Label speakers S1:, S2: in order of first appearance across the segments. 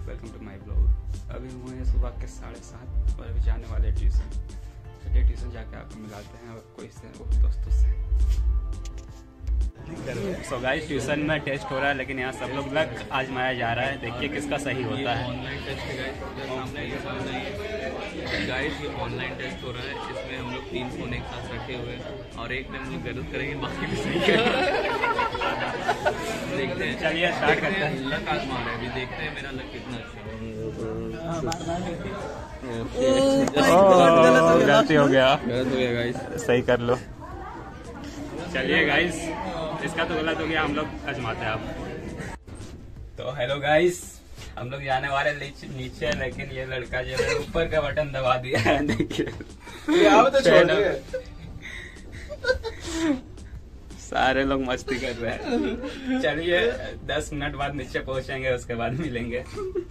S1: Welcome to my blog. अभी हुए हैं सुबह के 7:30 और अभी जाने वाले ट्यूशन। चलिए ट्यूशन जाके आपको मिलाते हैं और कोई से दोस्तों से। सो गाइस ट्यूशन में टेस्ट हो रहा है, लेकिन यहाँ सब लोग लग आजमाया जा रहा है। देखिए किसका सही होता है।
S2: ऑनलाइन टेस्ट है गाइस, ये ऑनलाइन टेस्ट हो रहा है। इसमें हम लोग 3 फोन एक साथ रखे हुए हैं और एक में हम लोग गलत करेंगे, बाकी भी सही करेंगे। देखते हैं,
S1: चलिए स्टार्ट करते हैं।
S2: लक आजमा रहे हैं, अभी देखते हैं मेरा लक कितना अच्छा है।
S1: गलती हो गया,
S2: गलत हो गया गाइस,
S1: सही कर लो। चलिए गाइस, इसका तो गलत हो गया, हम लोग आजमाते हैं अब। तो हेलो गाइस, हम लोग जाने वाले नीचे, लेकिन ये लड़का जो है ऊपर का बटन दबा दिया है। देखिए सारे लोग मस्ती कर रहे हैं। चलिए 10 मिनट बाद नीचे पहुंचेंगे, उसके बाद मिलेंगे।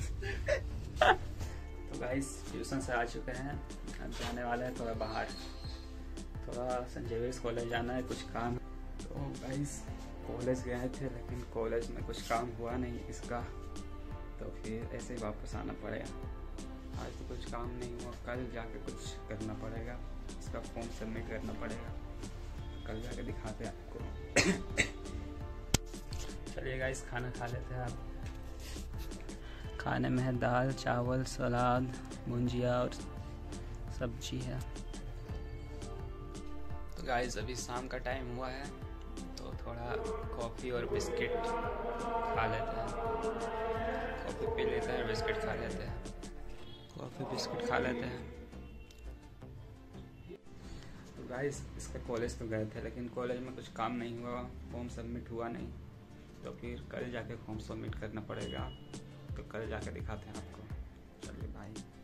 S1: तो गाइस ट्यूशन से आ चुके हैं, अब जाने वाले हैं थोड़ा बाहर, थोड़ा संजय कॉलेज जाना है, कुछ काम। तो गाइस कॉलेज गए थे, लेकिन कॉलेज में कुछ काम हुआ नहीं इसका, तो फिर ऐसे ही वापस आना पड़ेगा। आज तो कुछ काम नहीं हुआ, कल जाके कुछ करना पड़ेगा, इसका फॉर्म सबमिट करना पड़ेगा, कल जाके दिखाते हैं आपको। चलिए गाइस खाना खा लेते हैं। आप खाने में है दाल चावल सलाद भुंजिया और सब्जी है। तो गाइस अभी शाम का टाइम हुआ है, तो थोड़ा कॉफ़ी और बिस्किट खा लेते हैं। कॉफ़ी पी लेते हैं, बिस्किट खा लेते हैं, कॉफ़ी बिस्किट खा लेते हैं। तो गाइस इसका कॉलेज तो गए थे, लेकिन कॉलेज में कुछ काम नहीं हुआ, फॉर्म सबमिट हुआ नहीं, तो फिर कल जाके फॉर्म सबमिट करना पड़ेगा, तो कल जाके दिखाते हैं आपको। चलिए भाई।